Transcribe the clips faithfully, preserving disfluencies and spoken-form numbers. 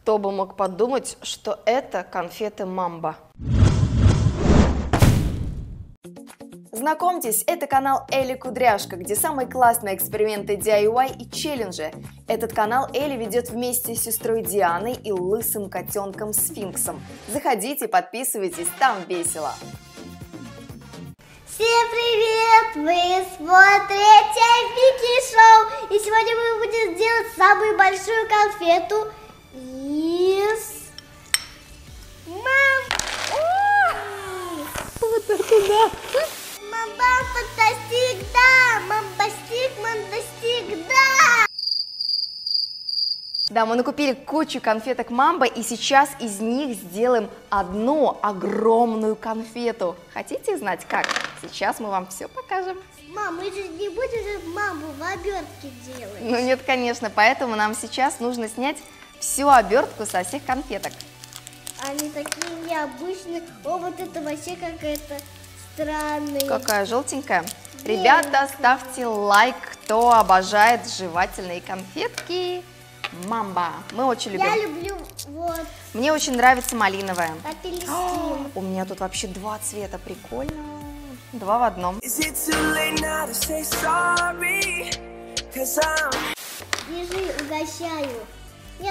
Кто бы мог подумать, что это конфеты Мамба. Знакомьтесь, это канал Элли Кудряшка, где самые классные эксперименты ди ай уай и челленджи. Этот канал Элли ведет вместе с сестрой Дианой и лысым котенком Сфинксом. Заходите, подписывайтесь, там весело. Всем привет! Вы смотрите Вики Шоу! И сегодня мы будем делать самую большую конфету из... Мам! Вот это да! Мама, фантастик, да! Мамбастик, мандастик, да! Да, мы накупили кучу конфеток Мамба, и сейчас из них сделаем одну огромную конфету. Хотите знать как? Сейчас мы вам все покажем. Мам, мы же не будем же маму в обертке делать. Ну нет, конечно, поэтому нам сейчас нужно снять всю обертку со всех конфеток. Они такие необычные. О, вот это вообще какая-то странная. Какая желтенькая. Ребята, ставьте лайк, кто обожает жевательные конфетки Мамба. Мы очень любим. Я люблю вот Мне очень нравится малиновая. апельсин. У меня тут вообще два цвета, прикольно. Два в одном. Держи, угощаю. Нет?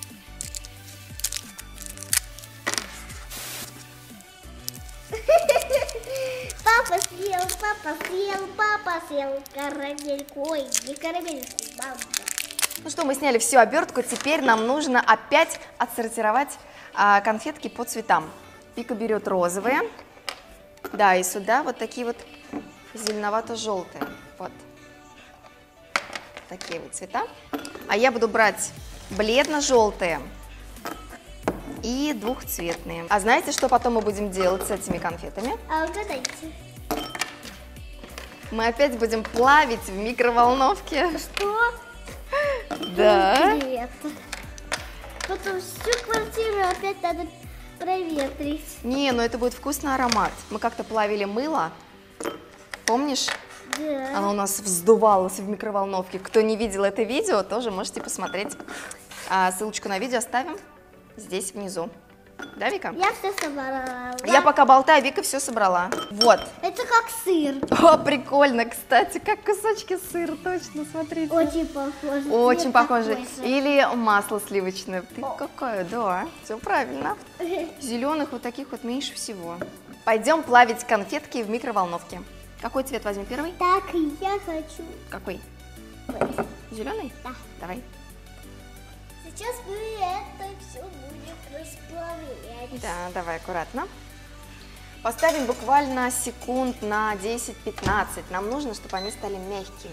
Папа съел, папа съел, папа съел карамельку. Ой, не карамельку, мама. Ну что, мы сняли всю обертку, теперь нам нужно опять отсортировать а, конфетки по цветам. Вика берет розовые, да, и сюда вот такие вот зеленовато-желтые, вот такие вот цвета. А я буду брать бледно-желтые и двухцветные. А знаете, что потом мы будем делать с этими конфетами? А угадайте. Мы опять будем плавить в микроволновке. Что? Да. Привет. Потом всю квартиру опять надо проветрить. Не, ну это будет вкусный аромат. Мы как-то плавили мыло, помнишь? Да. Оно у нас вздувалось в микроволновке. Кто не видел это видео, тоже можете посмотреть. А, ссылочку на видео оставим здесь внизу. Да, Вика? Я все собрала. Я пока болтаю, Вика все собрала. Вот. Это как сыр. О, прикольно, кстати, как кусочки сыра, точно, смотрите. Очень похоже. Очень Цвет похоже. такой же. Или масло сливочное. Ты какая, да, все правильно. Зеленых вот таких вот меньше всего. Пойдем плавить конфетки в микроволновке. Какой цвет возьмем первый? Так, я хочу. Какой? Ой. Зеленый? Да. Давай. Сейчас мы это все будем расплавлять. Да, давай аккуратно. Поставим буквально секунд на десять-пятнадцать. Нам нужно, чтобы они стали мягкими.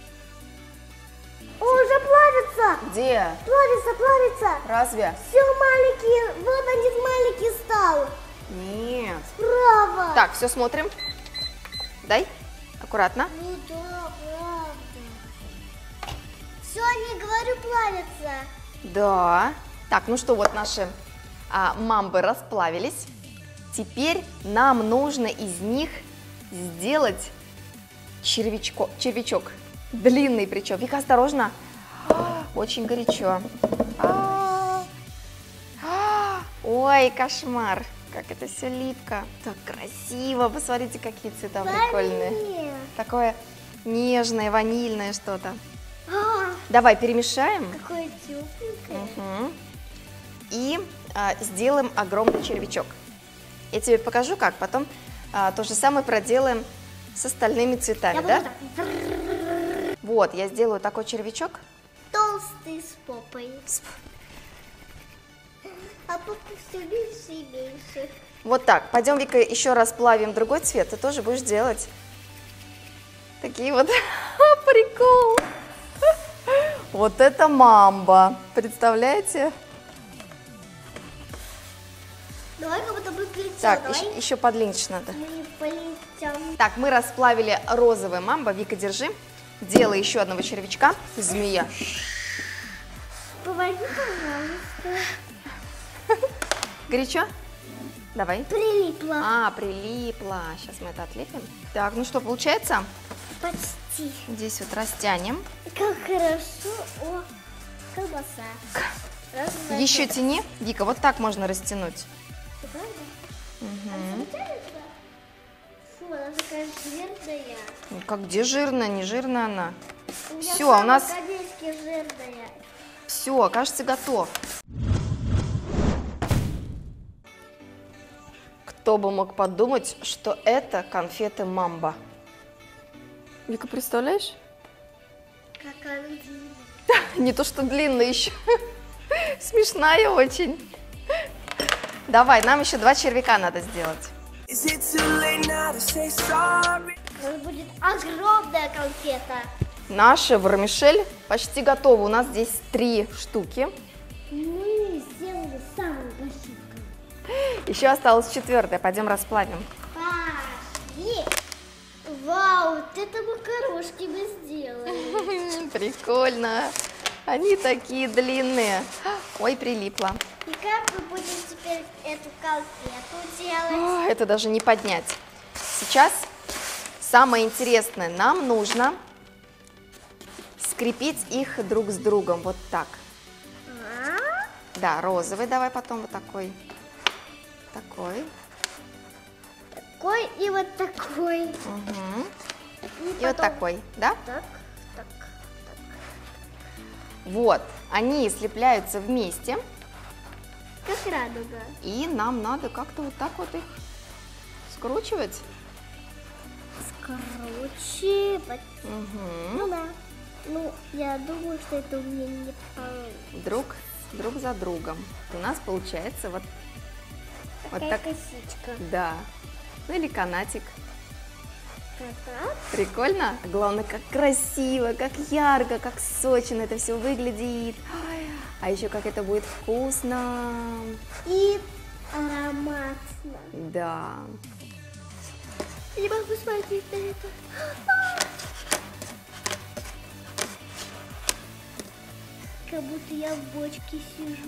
О, уже плавится! Где? Плавится, плавится! Разве? Все маленькие, вот один маленький стал. Нет. Право! Так, все смотрим. Дай. Аккуратно. Ну да, правда. Все, не говорю, плавится. Да. Так, ну что, вот наши а, мамбы расплавились. Теперь нам нужно из них сделать червячко, червячок. Длинный причем. Вика, осторожно. Очень горячо. Ой, кошмар. Как это все липко. Так красиво. Посмотрите, какие цвета прикольные. Ваниль. Такое нежное, ванильное что-то. А, Давай перемешаем. какое тепленькое. Угу. И а, сделаем огромный червячок. Я тебе покажу как, потом а, то же самое проделаем с остальными цветами, Я да? буду так. Вот, я сделаю такой червячок. Толстый с попой. С- А попа все меньше и меньше. Вот так. Пойдем, Вика, еще раз плавим другой цвет. Ты тоже будешь делать такие вот. Прикол! Вот это мамба. Представляете? Давай как будто бы полетел. Так, Давай еще, еще подлиннее надо. мы полетим. Так, мы расплавили розовый мамба. Вика, держи. Делай еще одного червячка. Змея. Помоги, пожалуйста. Горячо? Давай. Прилипло. А, прилипло. Сейчас мы это отлепим. Так, ну что, получается? Почти. Здесь вот растянем. Как хорошо. О, колбаса. Раз, два, Еще три. тяни. Вика, вот так можно растянуть. Правда? Мгм. Фу, она такая жирная. Ну, как где жирная, не жирная она. У меня Всё, у сама нас- по-корейски жирная. Все, кажется, готов. Кто бы мог подумать, что это конфеты Мамба. Вика, представляешь? Как она длинная. Не то, что длинная еще. Смешная очень. Давай, нам еще два червяка надо сделать. Is it too late now to say sorry? У нас будет огромная конфета. Наша вермишель почти готова. У нас здесь три штуки. Мы сделали самую большую конфету. Еще осталась четвертая. Пойдем расплавим. Пошли. Вау, вот это макарошки мы сделали. Прикольно. Они такие длинные. Ой, прилипло. И как мы будем теперь эту конфету делать? Ой, это даже не поднять. Сейчас самое интересное. Нам нужно скрепить их друг с другом. Вот так. А? Да, розовый давай потом вот такой. Такой. Такой и вот такой. Угу. И, И вот потом такой, да? Так, так. Вот. Они слепляются вместе. Как радуга. И нам надо как-то вот так вот их скручивать. Скручивать. Угу. Ну да. Ну, я думаю, что это у меня не получится. Друг, друг за другом. У нас получается вот, вот Такая так. косичка. Да. Ну или канатик. Так. Прикольно? Главное, как красиво, как ярко, как сочно это все выглядит. Ой, а еще как это будет вкусно. И ароматно. Да. Я не могу смотреть на это. Как будто я в бочке сижу.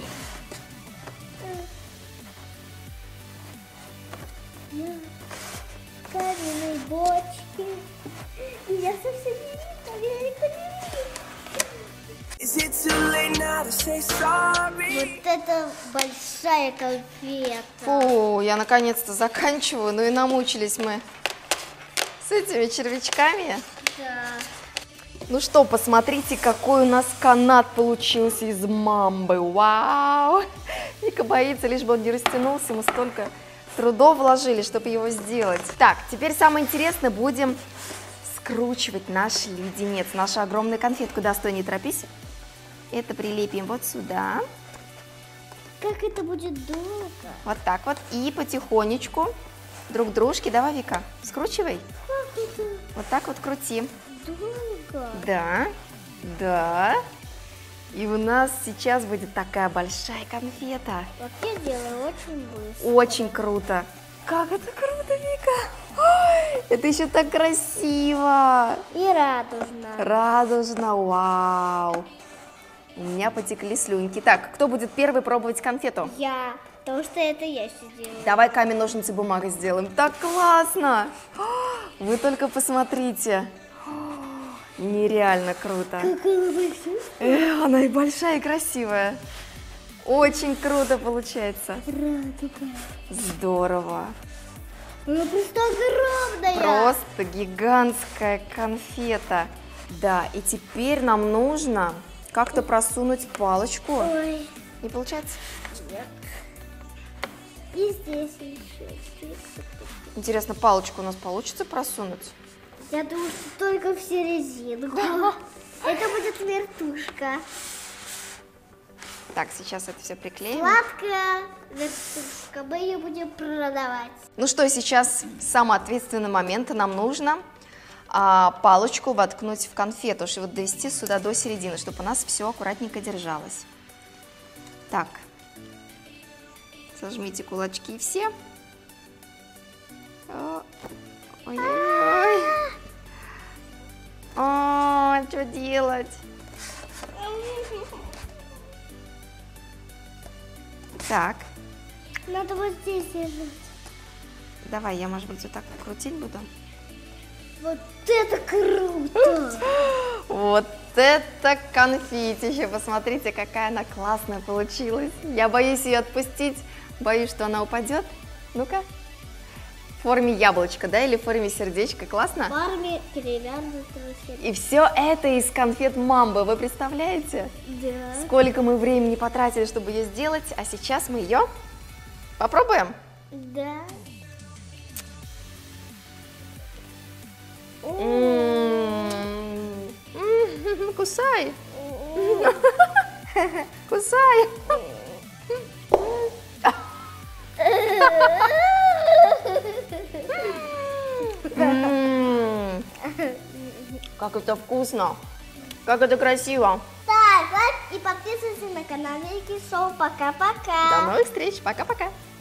Я в каменной бочке. Меня совсем не видно, меня никто не видит. Is it too late now to say sorry? Вот это большая конфета. Фу, я наконец-то заканчиваю. Ну и намучились мы с этими червячками. Да. Ну что, посмотрите, какой у нас канат получился из мамбы. Вау! Вика боится, лишь бы он не растянулся. Мы столько трудов вложили, чтобы его сделать. Так, теперь самое интересное, будем скручивать наш леденец, нашу огромную конфетку. Да, стой, не торопись. Это прилепим вот сюда. Как это будет долго? Вот так вот. И потихонечку друг дружке. Давай, Вика, скручивай. Как это Вот так вот крути. долго? Да, да. И у нас сейчас будет такая большая конфета. Вот я делаю очень быстро. Очень круто. Как это круто, Вика. Ой, это еще так красиво. И радужно. Радужно, вау. У меня потекли слюнки. Так, кто будет первый пробовать конфету? Я. Потому что это я все делаю. Давай камень, ножницы, бумага сделаем. Так классно. Вы только посмотрите. Нереально круто. Как она большая. Эх, она и большая, и красивая. Очень круто получается. Радуга. Здорово. Она просто огромная. Просто гигантская конфета. Да, и теперь нам нужно как-то просунуть палочку. Ой. Не получается? Нет. И здесь еще. Интересно, палочку у нас получится просунуть? Я думаю, что только в серединку. Это будет вертушка. Так, сейчас это все приклеим. Сладкая вертушка. Мы ее будем продавать. Ну что, сейчас самый ответственный момент. Нам нужно а, палочку воткнуть в конфету, чтобы довести сюда до середины, чтобы у нас все аккуратненько держалось. Так, сожмите кулачки все. Ой-ой-ой. О, что делать? Так, Надо вот здесь держать. давай, я, может быть, вот так крутить буду. Вот это круто! Вот это конфетища, посмотрите, какая она классная получилась. Я боюсь ее отпустить, боюсь, что она упадет. Ну-ка. В форме яблочка, да, или в форме сердечка, классно? В форме деревянного сердечка. И все это из конфет Мамбы, вы представляете? Да. Сколько мы времени потратили, чтобы ее сделать, а сейчас мы ее попробуем. Да. М-м-м. М, Кусай. Кусай. М, Как это вкусно. Как это красиво. Так, лайк и подписывайся на канал Вики Шоу. Пока-пока. До новых встреч. Пока-пока.